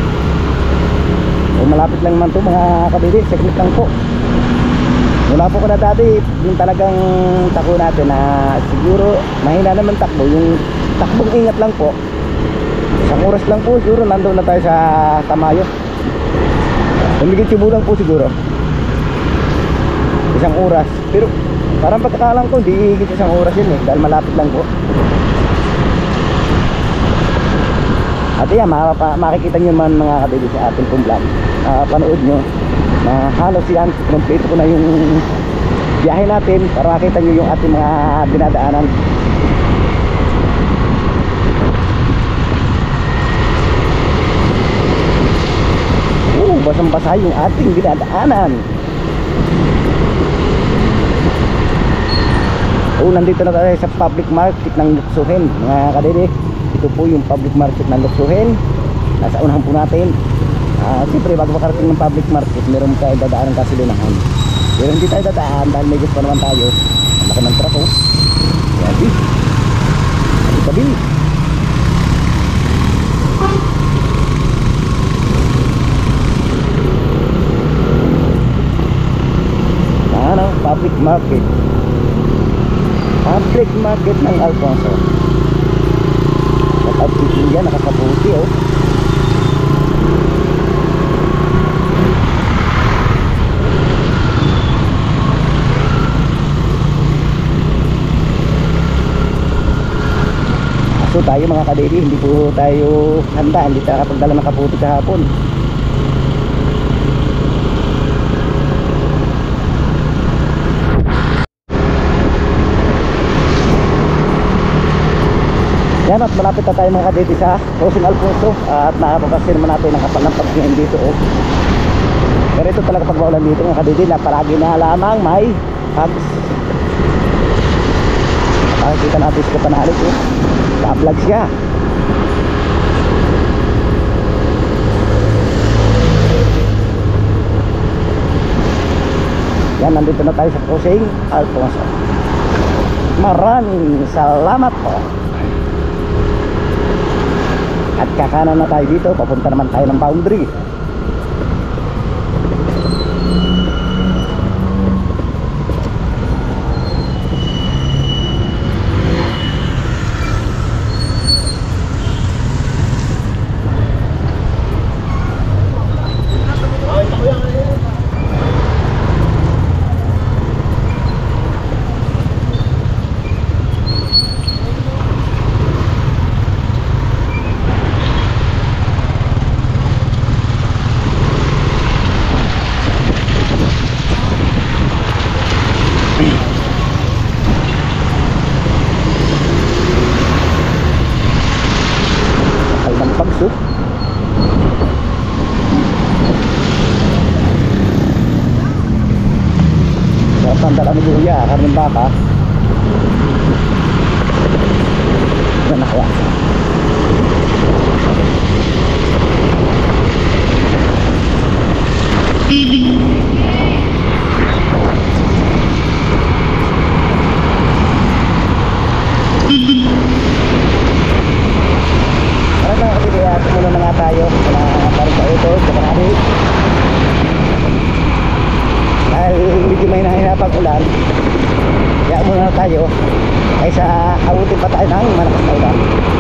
malapit lang naman to mga kabili, saglit lang po. Mula po ko na dati, yung talagang takbo natin na siguro mahina naman takbo, yung takbong ingat lang po. Isang oras lang po siguro nandoon na tayo sa Tamayo. Tumigit sibo lang po siguro. Isang oras. Pero parang pagkakalang ko, hindi higit isang oras yun dahil malapit lang po. At yan, makikita nyo man mga kabili sa ating pong vlog. Panood nyo na halos yan, kompleto ko na yung biyahe natin para makita nyo yung ating mga dinadaanan. Basang-basa yung ating dinadaanan. Nandito na tayo sa public market ng Luksuhin mga kadede. Ito po yung public market ng Luksuhin. Nasa unahan po natin. Siyempre bago makarating ng public market, meron tayo dadaan ng kasilinahan. Pero hindi tayo dadaan dahil may gusto naman tayo. Ang laki ng truck, oh. Yabi. Tabi. Public market. Public market ng Alfonso. At titin yan, nakakaputi, oh. So tayo mga kadiri, hindi po tayo handa, hindi tayo kapagdala ng kaputi kahapon. Yan, at malapit na tayo mga kadiri sa Crossing Alfonso. At nakapagkasya naman natin ang kapal ng pagkain dito, oh. Pero ito talaga pag maulan dito mga kadiri, na palagi na lamang may hugs. Nakikita natin sa Panalig, oh. Ka-vlog siya. Yan, nandito na tayo sa Crossing Alfonso. Maraming salamat po. At kakanan na tayo dito, papunta naman tayo ng Boundary. Sandal ano luya, karning baka. Yan nakaya. Para na kasi kaya tumulong na nga tayo na parang tayo ito sa kanari. Dahil medyo may nahihirapang ulan, kaya muna tayo kaysa abutin pa tayo ng malakas na ulan.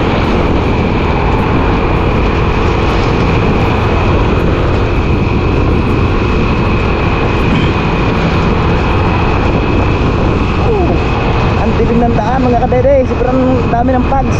Ang dilim ng daan mga kadede, sobrang dami ng pags.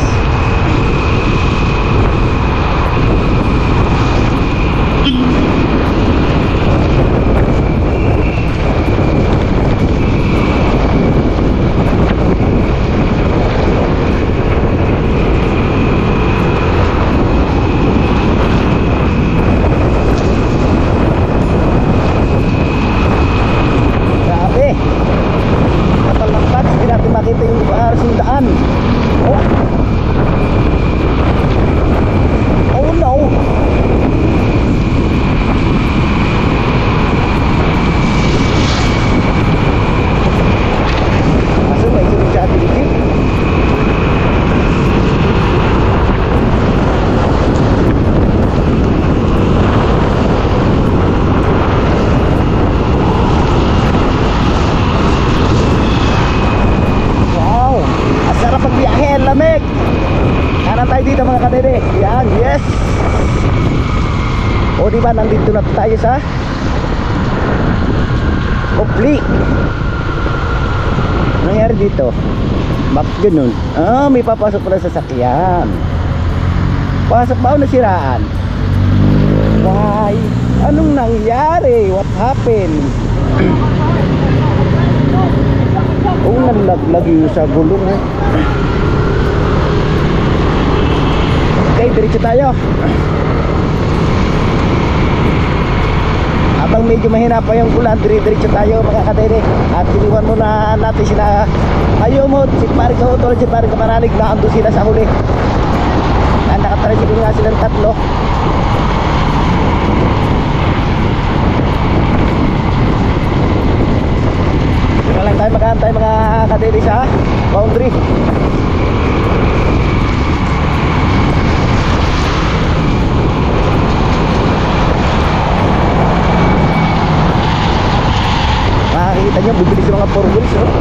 Makita yung daan. Oh. di ba nandito na tayo sa Kupli. Nangyari dito? Bakit ganun? Ah, may papasok pala sa sasakyan. Pasok ba o nasiraan? Why? Anong nangyari? What happened? Oh, nalaglag yung sa gulong. Okay, diretso tayo. Habang medyo mahina pa yung ulan, diretso tayo mga kadede. At iniwan muna natin sila. Ayaw mo, si Pare Kahutol, si Pare Kaparalig, na ando sila sa huli. Nakatricycle nga silang tatlo. Teka lang tayo mag-aantay mga kadede sa boundary. Makikita nyo, bibilis yung mga 4 wheels, no?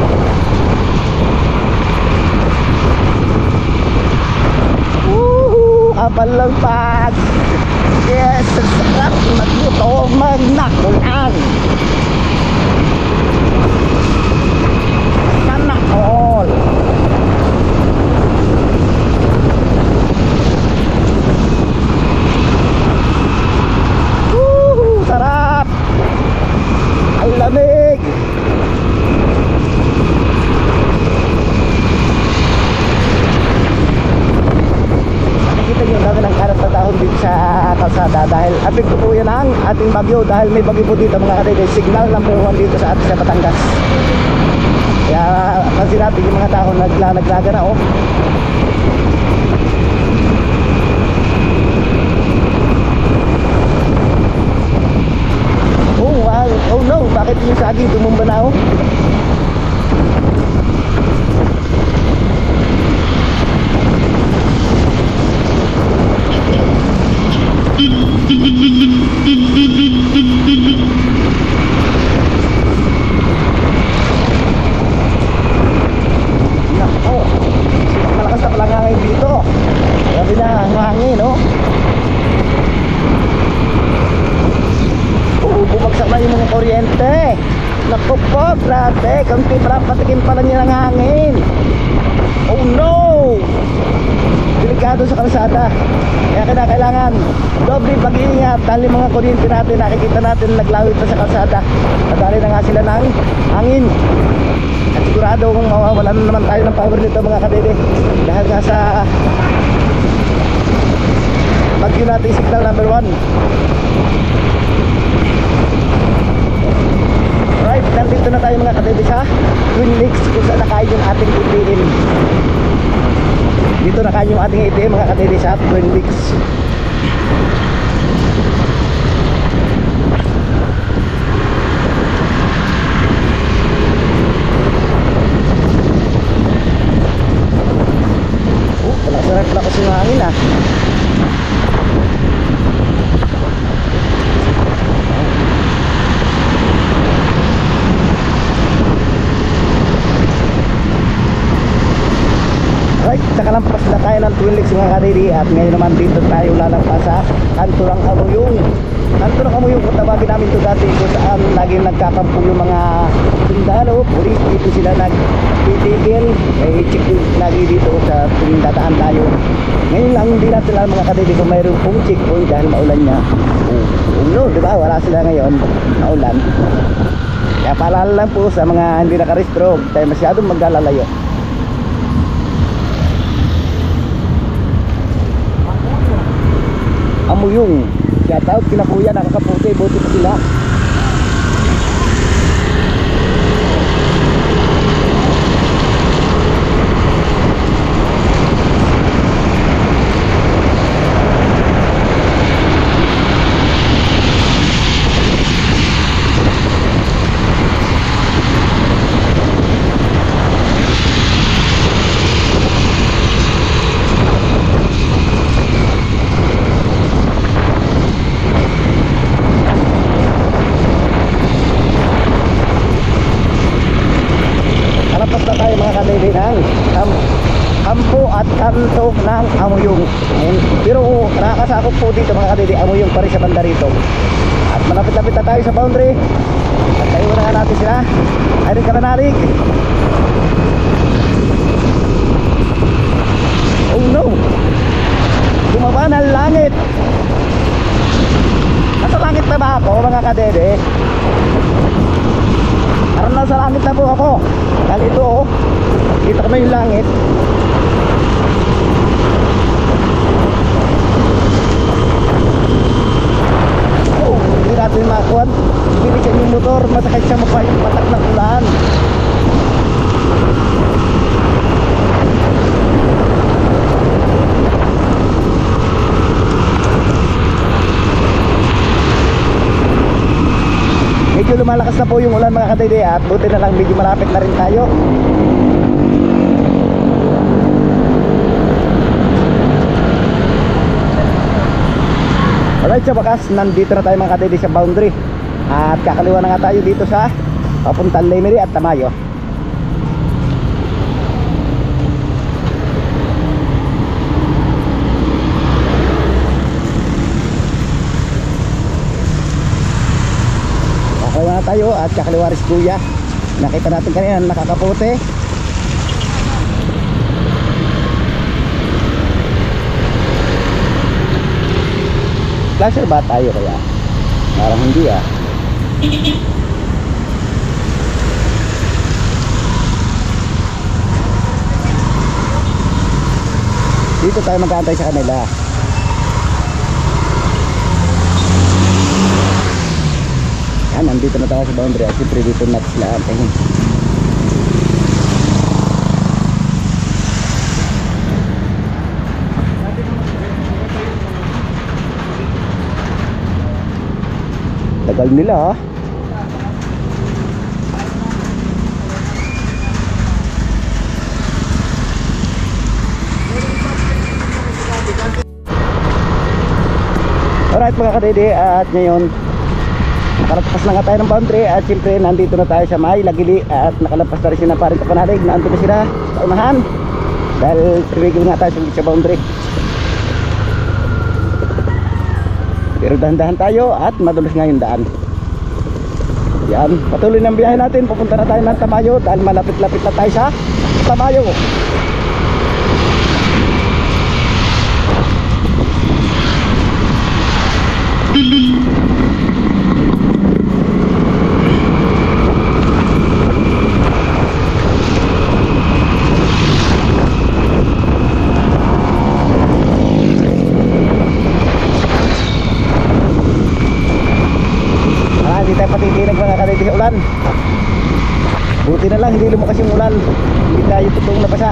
Woohoo! Abal lang pag! Yes! Sarap! Magluto! Magnakulang! Sana all! Woohoo! Sarap! Ang lamig! Nakikita nyo dami ng kalat na dahon dito sa kalsada dahil apekto po yan ang ating bagyo dahil may bagyo po dito mga kadede. Signal ng buwan dito sa ating sa Batangas. Kaya pansin natin yung mga dahon naglaga na oh. Oh wow, oh no, bakit yung saging tumumba na oh? Nako, malakas na pala hangin dito. Grabe na ang hangin no? Bumagsak na yung mga kuryente. Naku po, grabe. Kunti pa lang, patikin pa lang yan ang hangin. Oh no! Delikado sa kalsada. Kaya kailangan doble pag-iingat dahil yung mga kuryente natin, nakikita natin naglawit pa sa kalsada. Nadali na nga sila ng hangin. At sigurado kung mawawalan na naman tayo ng power nito mga kadede. Dahil nga sa bagyo natin signal number 1. Right, nandito na tayo mga kadede sa Twin Lakes kung saan nakain yung ating ATM. Dito nakain yung ating ATM mga kadede sa Twin Lakes. Oh, palakas yung hangin ah. Right, nakalampas na tayo ng Twin Lakes mga kadiri. At ngayon naman dito tayo lalampas sa Kanto ng Amuyong. Kanto ng Amuyong kung tawagin namin ito dati kung saan laging nagkakampo yung mga sundalo, pulis. Dito sila nagtitigil. Check lagi dito sa tuwing dadaan tayo. Ngayon lang hindi natin lang mga kadiri kung mayroon pong checkpoint dahil maulan niya. No, di ba? Wala sila ngayon. Maulan. Kaya paalala lang po sa mga hindi nakarestro, tayo masyadong maglalalayo. Amuyong. Shout out kina kuya, nakakaputi, buti pa sila. takot po dito mga kadidi, amoy yung pari sa banda rito. At malapit-lapit na tayo sa boundary. At tayo na natin sila. Ay rin kapanalig. Oh no, bumaba na ang langit. Nasa langit na ba ako mga kadede? Parang nasa langit na po ako. Dahil ito oh, kita ko na yung langit. Oh, hindi natin makuha. Bilisan yung motor, masakit siya mukha yung patak ng ulan. Medyo lumalakas na po yung ulan mga kadede, at buti na lang medyo malapit na rin tayo. Alright, sa wakas nandito na tayo mga kadede sa boundary. At kakaliwa na nga tayo dito sa papuntang Lemery at Tamayo. Kakaliwa na tayo at kakaliwa rin si Kuya. Nakita natin kanina nakakapote. Flasher ba tayo kaya? Parang hindi ah. Dito tayo mag-aantay sa kanila. Yan, nandito na tayo sa boundary. At siyempre dito na sila antayin. Tagal nila ah. Alright mga kadede, at ngayon nakalapas na nga tayo ng boundary. At siyempre nandito na tayo sa May Lagili. At nakalapas na rin sila paring kapanalig. Naandun na sila sa unahan dahil tumigil nga tayo sa boundary. Pero dahan-dahan tayo at madulas nga yung daan. Yan, patuloy ng biyahe natin. Pupunta na tayo ng Tamayo dahil malapit-lapit na tayo sa Tamayo. Hindi tayo patitinag mga kadede sa ulan. Buti na lang hindi lumakas yung ulan. Hindi tayo totoong nabasa.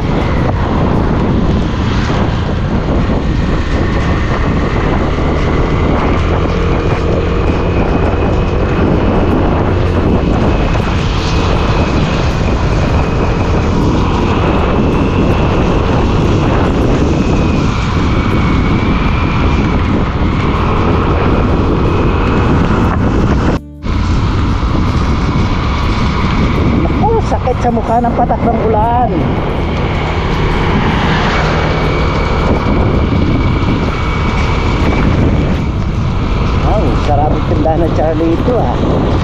Sakit sa mukha ng patak ng ulan. Wow, sarap yung tindahan ng Charlie ito ah.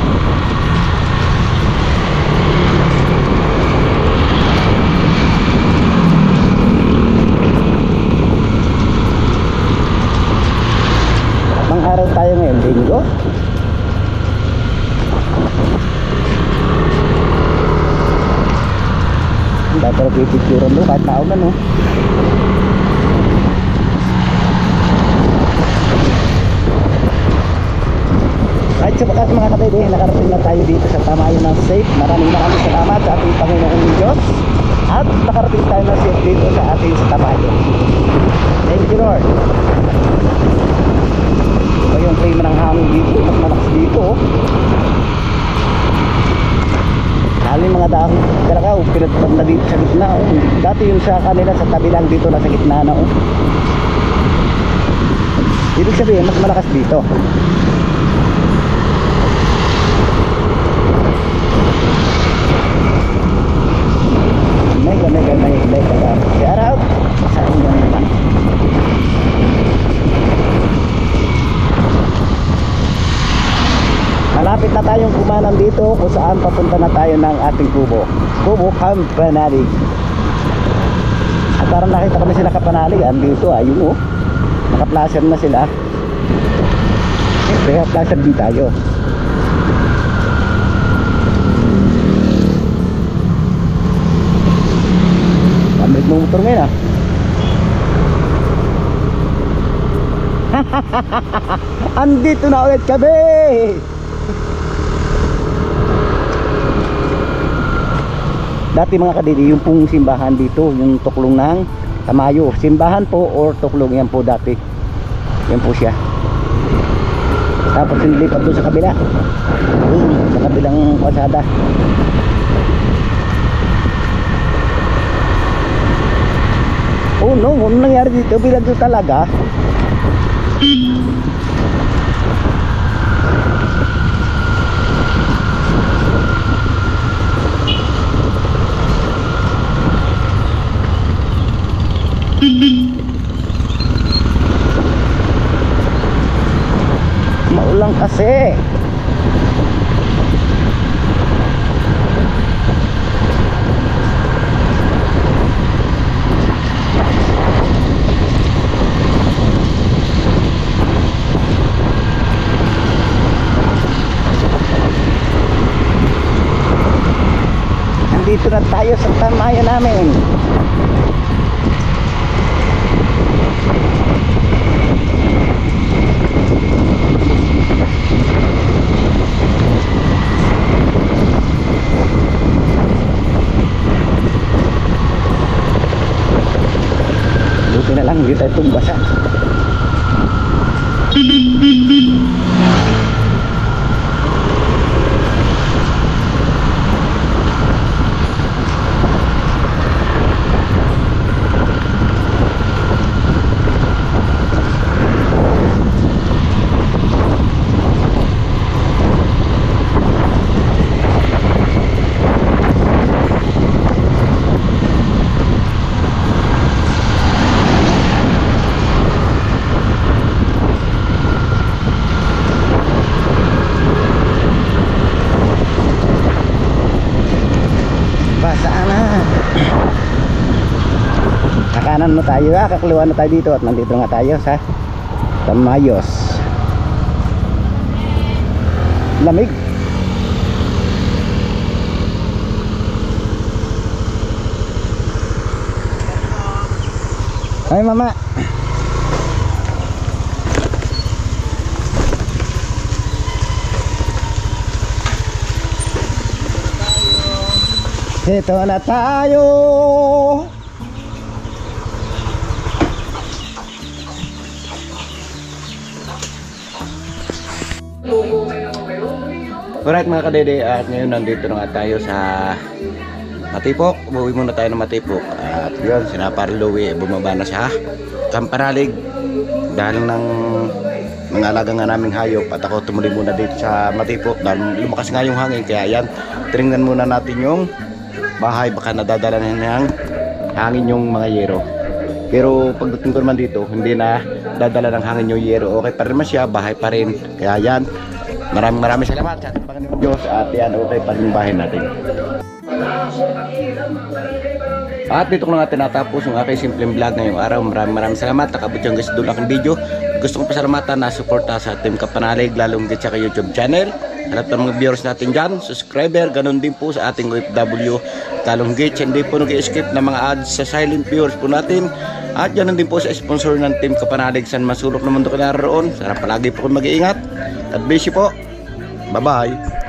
Mang araw tayo ngayon, Linggo. Pero pipicturan mo kahit tao na no. Kahit sa bakas mga kadede, nakarating na tayo dito sa Tamayo ng safe. Maraming salamat sa ating Panginoong Diyos. At nakarating tayo na safe dito sa ating sa Tamayo. Thank you Lord. Ito yung klima ng hangin dito. Mas malakas dito oh. Haling mga dahon kalakaw pinatupad na dito sa gitna oh. Dati yung sa kanila sa tabi lang, dito na sa gitna na oh. Ibig sabihin mas malakas dito. Shout out sa inyo naman. malapit na tayong kumanan dito kung saan papunta na tayo ng ating kubo. Kubo Kapanalig. At parang nakita kami sila Kapanalig. Andito ayun naka-placer na sila. Siyempre placer din tayo. Pamit mo motor ngayon andito na ulit kami. Dati mga kadidi, yung pong simbahan dito, yung tuklong ng Tamayo, simbahan po or tuklong, yan po dati, yan po siya. Tapos nilipat doon sa kabila, sa kabilang kalsada. Oh no, ano nangyari dito? Bilang doon talaga. Maulang kasi. Dito na tayo sa Tamayo namin. Buti na lang hindi tayo tumbasa. Kakanan mo tayo, kakaliwa na tayo dito at nandito nga tayo sa Tamayos. Lamig. Ay mama. Ito na tayo. Alright mga kadede, at ngayon nandito na nga tayo sa Matipok. Umuwi muna tayo ng Matipok. At yun, sinapar Louie, bumaba na siya Kapanalig dahil ng mga alaga nga naming hayop. At ako tumuloy muna dito sa Matipok dahil lumakas nga yung hangin. Kaya yan, tinignan muna natin yung bahay. Baka nadadala na ng hangin yung mga yero. Pero pagdating ko naman dito, hindi na dadala ng hangin yung yero. Okay pa rin siya, bahay pa rin. Kaya yan, maraming salamat sa ating Panginoon Diyos. At yan, okay pa rin yung bahay natin. At dito ko na nga tinatapos yung aking simpleng vlog ngayong araw. Maraming salamat. Nakabot yung guys doon aking video. Gusto kong pasalamatan na suporta sa Team Kapanalig, lalong din sa YouTube channel. Hanap ng mga viewers natin dyan, subscriber, ganun din po sa ating OFW Talong Gate. Hindi po nag-skip ng mga ads sa silent viewers po natin. At ganun din po sa sponsor ng Team Kapanalig, San Masulok na mundo ka naroon. Sana palagi po kung mag-iingat. God bless you po. Bye bye.